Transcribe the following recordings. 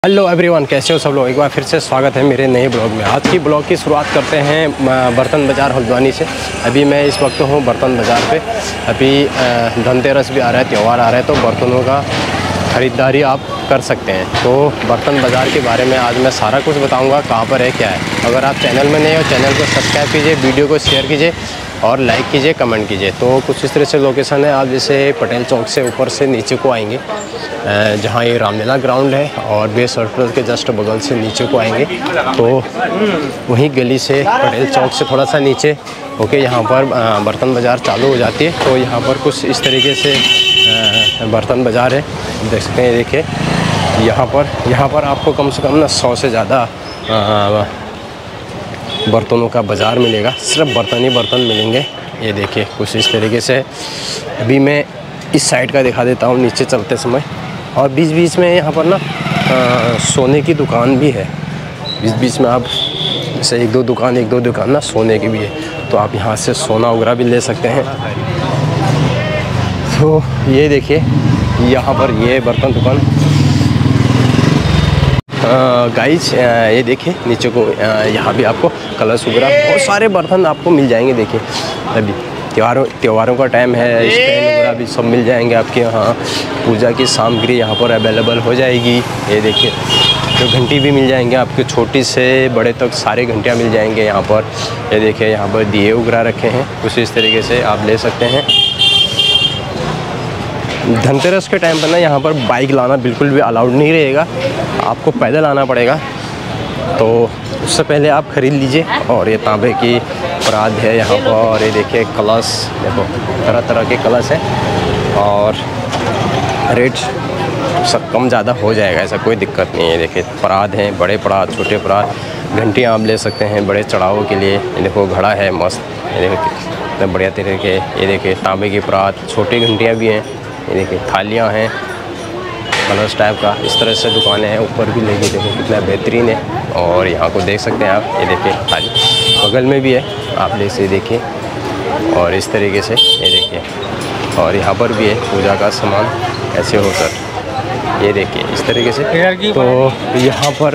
Hello everyone, कैसे हो सब लोग। एक बार फिर से स्वागत है मेरे नए ब्लॉग में। आज की ब्लॉग की शुरुआत करते हैं बर्तन बाज़ार हल्द्वानी से। अभी मैं इस वक्त हूँ बर्तन बाज़ार पे। अभी धनतेरस भी आ रहा है, त्यौहार आ रहा है, तो बर्तनों का ख़रीदारी आप कर सकते हैं। तो बर्तन बाज़ार के बारे में आज मैं सारा कुछ बताऊँगा, कहाँ पर है क्या है। अगर आप चैनल में नए हो, चैनल को सब्सक्राइब कीजिए, वीडियो को शेयर कीजिए और लाइक कीजिए, कमेंट कीजिए। तो कुछ इस तरह से लोकेशन है। आप जैसे पटेल चौक से ऊपर से नीचे को आएंगे, जहाँ ये रामलीला ग्राउंड है, और बेस होटल के जस्ट बगल से नीचे को आएंगे तो वहीं गली से पटेल चौक से थोड़ा सा नीचे होके यहाँ पर बर्तन बाज़ार चालू हो जाती है। तो यहाँ पर कुछ इस तरीके से बर्तन बाज़ार है, देख सकते हैं। देखिए यहाँ पर आपको कम से कम ना 100 से ज़्यादा बर्तनों का बाज़ार मिलेगा। सिर्फ बर्तन ही बर्तन मिलेंगे। ये देखिए कुछ इस तरीके से। अभी मैं इस साइड का दिखा देता हूँ नीचे चलते समय। और बीच बीच में यहाँ पर ना सोने की दुकान भी है। बीच बीच में आप जैसे एक दो दुकान ना सोने की भी है, तो आप यहाँ से सोना वगैरह भी ले सकते हैं। तो ये देखिए यहाँ पर ये बर्तन दुकान गाइज, ये देखिए नीचे को यहाँ भी आपको कलश वगैरह बहुत सारे बर्तन आपको मिल जाएंगे। देखिए अभी त्योहारों का टाइम है, स्टैंड वगैरह भी सब मिल जाएंगे आपके यहाँ। पूजा की सामग्री यहाँ पर अवेलेबल हो जाएगी। ये देखिए तो घंटी भी मिल जाएंगे आपके, छोटी से बड़े तक सारे घंटियाँ मिल जाएंगे यहाँ पर। ये देखिए यहाँ पर दिए वगैरह रखे हैं, कुछ इस तरीके से आप ले सकते हैं। धनतेरस के टाइम पर ना यहाँ पर बाइक लाना बिल्कुल भी अलाउड नहीं रहेगा, आपको पैदल आना पड़ेगा। तो उससे पहले आप ख़रीद लीजिए। और ये तांबे की परात है यहाँ पर। और ये देखिए कलश, देखो तरह तरह के कलश हैं और रेट सब कम ज़्यादा हो जाएगा, ऐसा कोई दिक्कत नहीं है। देखिए परात हैं, बड़े परात, छोटे परात, घंटियाँ आप ले सकते हैं बड़े चढ़ावों के लिए। ये देखो घड़ा है मस्त, ये देखो कितना बढ़िया तरीके। ये देखिए तांबे की परात, छोटी घंटियाँ भी हैं। ये देखिए थालियाँ हैं कलश टाइप का। इस तरह से दुकानें हैं, ऊपर भी लेके देखो कितना बेहतरीन है। और यहाँ को देख सकते हैं आप, ये देखिए थाली बगल में भी है, आप ले से देखिए। और इस तरीके से ये देखिए, और यहाँ पर भी है पूजा का सामान ऐसे हो सर। ये देखिए इस तरीके से। तो यहाँ पर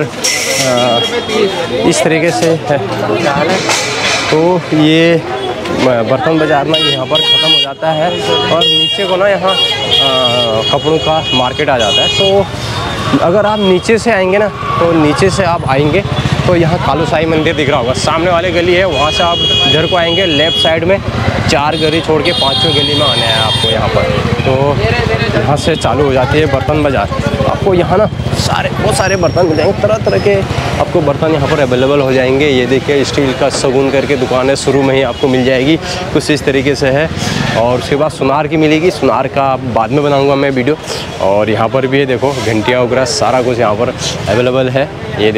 इस तरीके से है। तो ये बर्तन बाज़ार ना यहाँ पर ख़त्म हो जाता है और नीचे को ना यहाँ कपड़ों का मार्केट आ जाता है। तो अगर आप नीचे से आएंगे ना, तो नीचे से आप आएंगे तो यहाँ कालू साई मंदिर दिख रहा होगा, सामने वाले गली है, वहाँ से आप इधर को आएंगे। लेफ़्ट साइड में 4 गली छोड़ के 5वीं गली में आना है आपको यहाँ पर। तो यहाँ से चालू हो जाती है बर्तन बाज़ार। आपको यहाँ ना बहुत सारे बर्तन मिल जाएंगे, तरह तरह के आपको बर्तन यहाँ पर अवेलेबल हो जाएंगे। ये देखिए स्टील का सगुन करके दुकान है, शुरू में ही आपको मिल जाएगी, कुछ इस तरीके से है। और उसके बाद सुनार की मिलेगी, सुनार का बाद में बनाऊंगा मैं वीडियो। और यहाँ पर भी है देखो घंटियाँ वगैरह सारा कुछ यहाँ पर अवेलेबल है।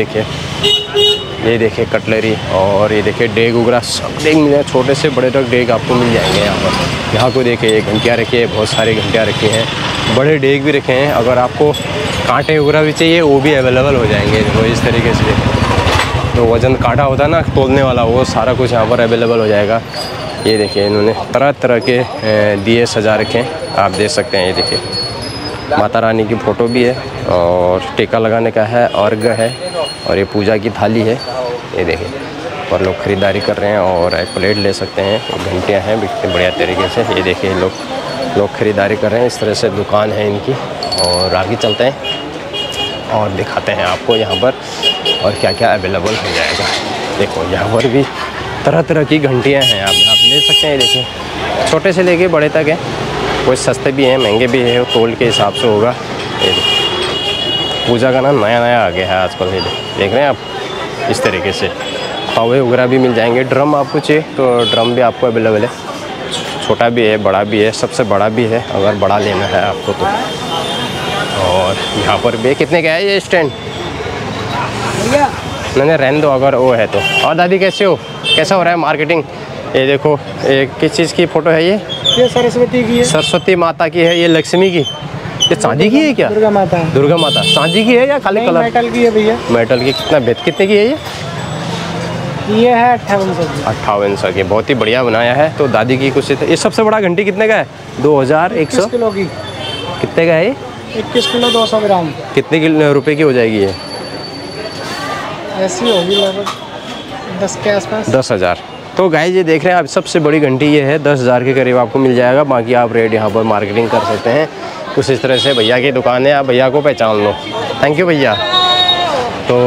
ये देखिए कटलरी, और ये देखिए डेग वगैरह सब डेग मिल जाए, छोटे से बड़े तक डेग आपको मिल जाएंगे यहाँ पर। यहाँ को देखिए घंटियाँ रखी है, बहुत सारी घंटियाँ रखी हैं, बड़े डेग भी रखे हैं। अगर आपको कांटे वगैरह भी चाहिए वो भी अवेलेबल हो जाएंगे। देखो इस तरीके से, तो वज़न कांटा होता है ना तोलने वाला, वो सारा कुछ यहाँ पर अवेलेबल हो जाएगा। ये देखिए इन्होंने तरह तरह के दिए सजा रखे हैं, आप देख सकते हैं। ये देखिए माता रानी की फ़ोटो भी है, और टीका लगाने का है, अर्घ है, और ये पूजा की थाली है। ये देखिए और लोग ख़रीदारी कर रहे हैं, और एक प्लेट ले सकते हैं। घंटियाँ हैं बिकते बढ़िया तरीके से। ये देखिए लोग ख़रीदारी कर रहे हैं। इस तरह से दुकान है इनकी। और आगे चलते हैं और दिखाते हैं आपको यहाँ पर और क्या क्या अवेलेबल हो जाएगा। देखो यहाँ पर भी तरह तरह की घंटियाँ हैं, आप ले सकते हैं। देखिए छोटे से लेके बड़े तक है, कोई सस्ते भी हैं, महंगे भी हैं, तोल के हिसाब से होगा। ये पूजा का ना नया आ गया है आजकल। ये देख रहे हैं आप, इस तरीके से तवे वगैरह भी मिल जाएंगे। ड्रम आपको चाहिए तो ड्रम भी आपको अवेलेबल है, छोटा भी है, बड़ा भी है, सबसे बड़ा भी है अगर बड़ा लेना है आपको तो। और यहाँ पर भी कितने का है ये स्टैंड? नहीं रहने दो अगर वो है तो। और दादी कैसे हो, कैसा हो रहा है मार्केटिंग? ये देखो किस चीज़ की फ़ोटो है ये सरस्वती की है, सरस्वती माता की है। ये लक्ष्मी की, ये चांदी की है क्या? दुर्गा माता चांदी की है या खाली कलर? मेटल की है भैया, मेटल की। कितने की है ये है 5800 की। बहुत ही बढ़िया बनाया है। तो दादी की कुछ ये सबसे बड़ा घंटी कितने का है? 2100 किलो की। कितने का है ये? 21 किलो 200 ग्राम। कितने रुपए की हो जाएगी ये? ऐसी होगी लगभग 10 के आसपास। 10,000। तो गाइस ये देख रहे हैं आप, सबसे बड़ी घंटी ये है, 10,000 के करीब आपको मिल जाएगा। बाकी आप रेट यहाँ पर मार्केटिंग कर सकते हैं कुछ इस तरह से। भैया की दुकान है, आप भैया को पहचान लो। थैंक यू भैया। तो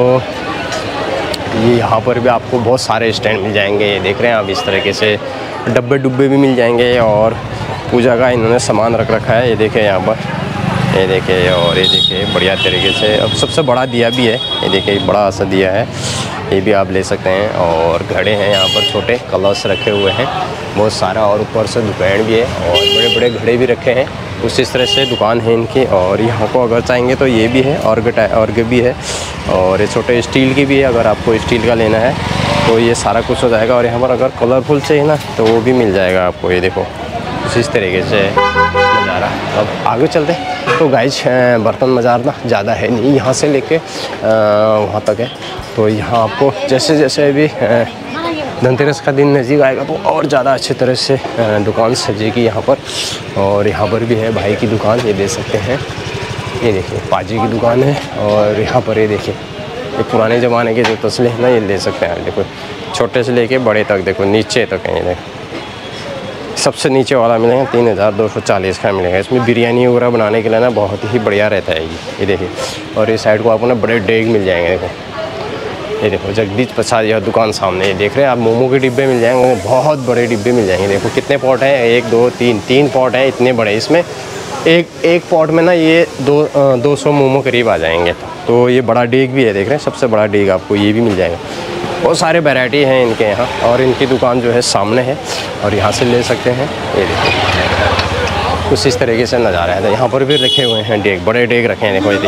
ये यहाँ पर भी आपको बहुत सारे स्टैंड मिल जाएंगे, ये देख रहे हैं आप, इस तरीके से डब्बे डुब्बे भी मिल जाएंगे। और पूजा का इन्होंने सामान रख रखा है, ये देखें यहाँ पर, ये देखिए। और ये देखिए बढ़िया तरीके से, अब सबसे बड़ा दिया भी है, ये देखिए बड़ा सा दिया है, ये भी आप ले सकते हैं। और घड़े हैं यहाँ पर, छोटे कलश रखे हुए हैं बहुत सारा, और ऊपर से दुकान भी है और बड़े बड़े घड़े भी रखे हैं। उस इस तरह से दुकान है इनकी। और यहाँ को अगर चाहेंगे तो ये भी है, ऑर्ग भी है, और ये छोटे स्टील की भी है। अगर आपको स्टील का लेना है तो ये सारा कुछ हो जाएगा। और यहाँ पर अगर कलरफुल चाहिए ना तो वो भी मिल जाएगा आपको, ये देखो इस तरीके से नज़ारा। अब आगे चलते हैं। तो गाइस बर्तन बाज़ार ना ज़्यादा है नहीं, यहाँ से लेके वहाँ तक है। तो यहाँ आपको जैसे जैसे अभी धनतेरस का दिन नज़दीक आएगा तो और ज़्यादा अच्छी तरह से दुकान सजेगी यहाँ पर। और यहाँ पर भी है भाई की दुकान, ये दे सकते हैं। ये देखिए पाजी की दुकान है। और यहाँ पर ये देखिए ये पुराने ज़माने के जो तसले हैं ना, ये ले सकते हैं। देखो छोटे से लेके बड़े तक, देखो नीचे तक है। ये देखो सबसे नीचे वाला मिलेगा 3,240 का मिलेगा। इसमें बिरयानी वगैरह बनाने के लिए ना बहुत ही बढ़िया रहता है ये देखिए। और इस साइड को आपको ना बड़े डेग मिल जाएंगे। देखो ये देखो जगदीश प्रसाद यह दुकान सामने, ये देख रहे हैं आप, मोमो के डिब्बे मिल जाएंगे, बहुत बड़े डिब्बे मिल जाएंगे। देखो कितने पॉट हैं, 1 2 3 पॉट हैं, इतने बड़े। इसमें एक पॉट में ना ये 200 मोमो करीब आ जाएंगे। तो ये बड़ा डेग भी है, देख रहे हैं सबसे बड़ा डेग आपको ये भी मिल जाएगा। बहुत सारे वैरायटी हैं इनके यहाँ। और इनकी दुकान जो है सामने है और यहाँ से ले सकते हैं। ये देखो कुछ इस तरीके से नज़ारा है। यहाँ पर भी रखे हुए हैं डेग, बड़े डेग रखे हैं। देखो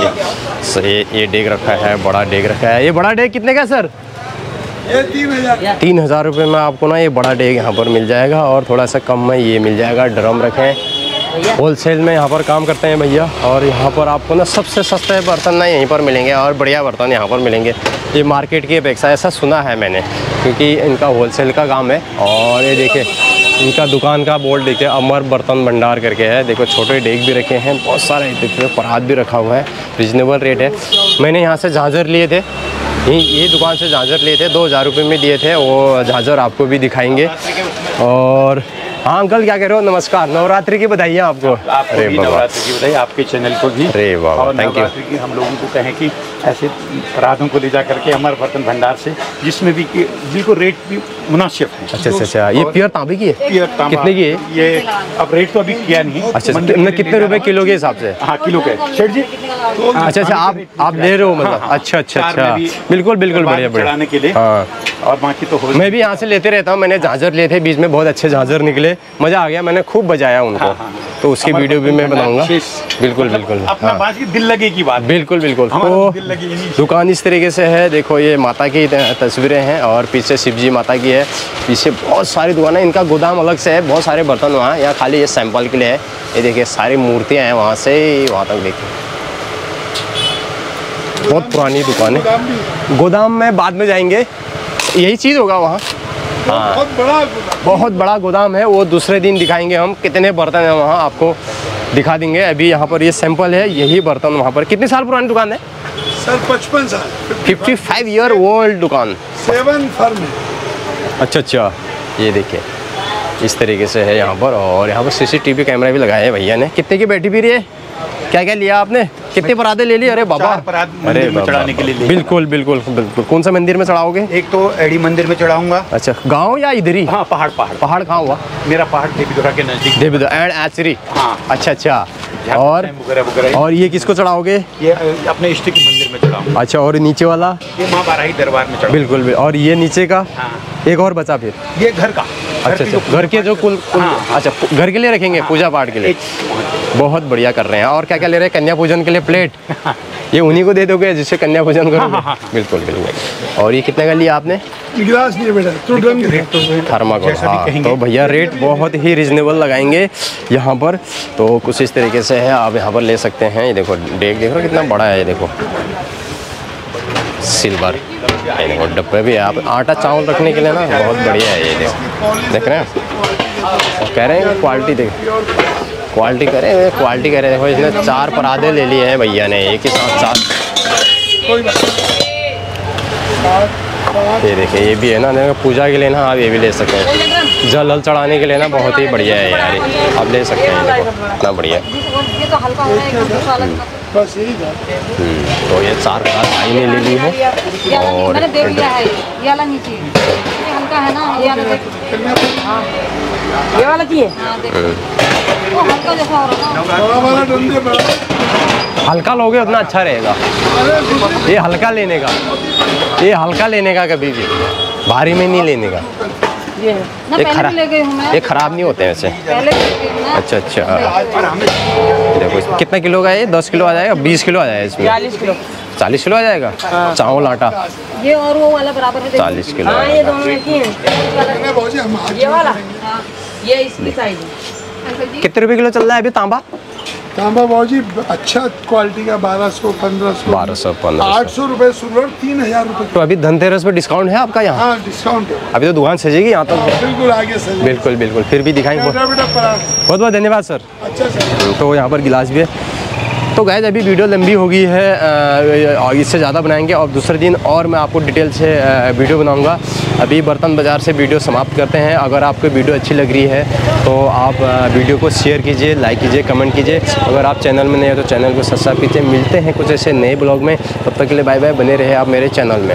ये डेग रखा है, बड़ा डेग रखा है। ये बड़ा डेग कितने का सर? ये 3,000। 3,000 रुपये में आपको ना ये बड़ा डेग यहाँ पर मिल जाएगा। और थोड़ा सा कम में ये मिल जाएगा। ड्रम रखे हैं, होलसेल में यहाँ पर काम करते हैं भैया। और यहाँ पर आपको ना सबसे सस्ते बर्तन ना यहीं पर मिलेंगे और बढ़िया बर्तन यहाँ पर मिलेंगे, ये मार्केट की अपेक्षा, ऐसा सुना है मैंने, क्योंकि इनका होलसेल का काम है। और ये देखिए इनका दुकान का बोर्ड देखिए, अमर बर्तन भंडार करके है। देखो छोटे डेग भी रखे हैं, बहुत सारे देखिए, परात भी रखा हुआ है, रिजनेबल रेट है। मैंने यहाँ से झांझर लिए थे, ये दुकान से झांझर लिए थे, 2,000 रुपये में दिए थे। वो झांझर आपको भी दिखाएंगे। और हाँ अंकल क्या कह रहे हो? नमस्कार, नवरात्रि की बधाई आपको। अरे नवरात्रि की बधाई, आपके चैनल को भी। अरे बाबा थैंक यू। की हम लोगों को कहें कि ऐसे परातों को ले जा करके हमारे बर्तन भंडार से, जिसमें भी बिल्कुल रेट भी मुनासिब है। अच्छा, ये प्योर तांबे की है? प्योर तांबा कितने की है ये? अब रेट तो अभी किया नहीं। अच्छा कितने रुपए किलो के हिसाब से? हाँ किलो के सेठ जी। अच्छा आप ले रहे हो मतलब? अच्छा बिल्कुल बढ़िया चढ़ाने के लिए। हाँ और बाकी तो मैं भी यहाँ से लेते रहता हूँ। मैंने झांझर लिए थे बीच में, बहुत अच्छे झांझर निकले, मज़ा आ गया, मैंने खूब बजाया उनको। तो उसकी वीडियो भी मैं बनाऊंगा। बिल्कुल अपना बात की दिल लगे की बात। बिल्कुल तो दुकान इस तरीके से है। देखो ये माता की तस्वीरें हैं और पीछे शिव जी माता की है, पीछे बहुत सारी दुकानें। इनका गोदाम अलग से है, बहुत सारे बर्तन वहाँ, यहाँ खाली ये सैंपल के लिए है। ये देखिए सारी मूर्तियाँ हैं, वहाँ से वहाँ तक देखिए, बहुत पुरानी दुकान है। गोदाम में बाद में जाएंगे, यही चीज़ होगा वहाँ। हाँ बहुत बड़ा गोदाम है, वो दूसरे दिन दिखाएंगे हम, कितने बर्तन हैं वहाँ आपको दिखा देंगे। अभी यहाँ पर ये सैंपल है, यही बर्तन वहाँ पर। कितने साल पुरानी दुकान है सर? 55 साल। 55 ईयर ओल्ड दुकान। 7 फर्म। अच्छा ये देखिए इस तरीके से है यहाँ पर। और यहाँ पर CCTV कैमरा भी लगाया है भैया ने। कितने की बैठी फिर ये? क्या लिया आपने? कितने पराते ले लिए? अरे बाबा, मंदिर में चढ़ाने के लिए। बिल्कुल। कौन सा मंदिर में चढ़ाओगे? एक तो एडी मंदिर में चढ़ाऊंगा। अच्छा गांव या इधर ही? हाँ पहाड़ कहाँ हुआ? मेरा पहाड़ देवीधुरा के नजदीक। देवीधुरा एंड आचरी। हाँ अच्छा और ये किसको चढ़ाओगे? ये अपने इष्ट के मंदिर में चढ़ाऊंगा। अच्छा और नीचे वाला? ये माँ बाराही दरबार में चढ़ाऊंगा। बिल्कुल। और ये नीचे का? हाँ। एक और बचा फिर? ये घर का। अच्छा घर के जो कुल हाँ। अच्छा घर के लिए रखेंगे। हाँ। पूजा पाठ के लिए बहुत बढ़िया कर रहे हैं। और क्या ले रहे हैं? कन्या पूजन के लिए प्लेट। ये उन्हीं को दे दोगे जिससे कन्या पूजन करोगे? हाँ। बिल्कुल। और ये कितने का लिया आपने? गिलास नहीं बेटा, थर्माकोल। हाँ तो भैया रेट बहुत ही रिजनेबल लगाएंगे यहाँ पर। तो कुछ इस तरीके से है, आप यहाँ पर ले सकते हैं। ये देखो डेक देख रहे हो कितना बड़ा है, ये देखो सिल्वर। ये देखो डब्बे भी है, आप आटा चावल रखने के लिए ना बहुत बढ़िया है। ये देखो देख रहे हैं, कह रहे हैं क्वालिटी देख। क्वालिटी करे देखो, इसने 4 पराधे ले लिए हैं भैया ने एक ही साथ। कोई बात ये देखिए, ये भी है ना, पूजा के लिए ना आप ये भी ले सकते हैं, जल हल चढ़ाने के लिए ना बहुत ही बढ़िया है यार, आप ले सकते हैं, इतना बढ़िया। ये तो हल्का है, बस यही था। तो ये 4 ग्लास भाई ने ले ली है और मैंने देख लिया है, ये वाला नीचे, ये हल्का है ना, ये वाला देख, हाँ ये वाला चाहिए, हाँ देखो वो हल्का जैसा हो रहा है ना, बड़ा वाला डंडे बड़ा। हल्का लोगे उतना अच्छा रहेगा। ये हल्का लेने का, ये हल्का लेने का, कभी भी भारी में नहीं लेने का। ये ना पहले भी ले गई हूँ मैं, ये खराब नहीं होते वैसे। पहले ले गई हूँ ना। अच्छा देखो, कितना किलो का है ये? 10 किलो आ जाएगा, 20 किलो आ जाएगा इसमें, 40 किलो, 40 किलो आ जाएगा। चावल आटा ये और वो वाला बराबर है, 40 किलो। हाँ ये दोनों एक ही हैं, ये वाला, हाँ ये इसकी साइज है। कितने रुपए किलो चल रहा है अभी तांबा? तांबा बाबूजी अच्छा क्वालिटी का 1200, 1500, 1200, 800 रुपए सुरवर, 3000 रुपए। तो अभी धनतेरस पे डिस्काउंट है आपका यहाँ? हाँ डिस्काउंट है, अभी तो दुकान सजेगी यहाँ तो। बिल्कुल आगे सर। बिल्कुल बिल्कुल, फिर भी दिखाएंगे। बेटा पराठा। बहुत बहुत धन्यवाद सर। अच्छा सर। तो यहाँ पर गिलास भी है। तो गाइस अभी वीडियो लंबी हो गई है और इससे ज़्यादा बनाएंगे और दूसरे दिन और मैं आपको डिटेल से वीडियो बनाऊंगा। अभी बर्तन बाज़ार से वीडियो समाप्त करते हैं। अगर आपको वीडियो अच्छी लग रही है तो आप वीडियो को शेयर कीजिए, लाइक कीजिए, कमेंट कीजिए। अगर आप चैनल में नए हो तो चैनल को सब्सक्राइब कीजिए। मिलते हैं कुछ ऐसे नए ब्लॉग में, तब तक के लिए बाय बाय। बने रहे आप मेरे चैनल में।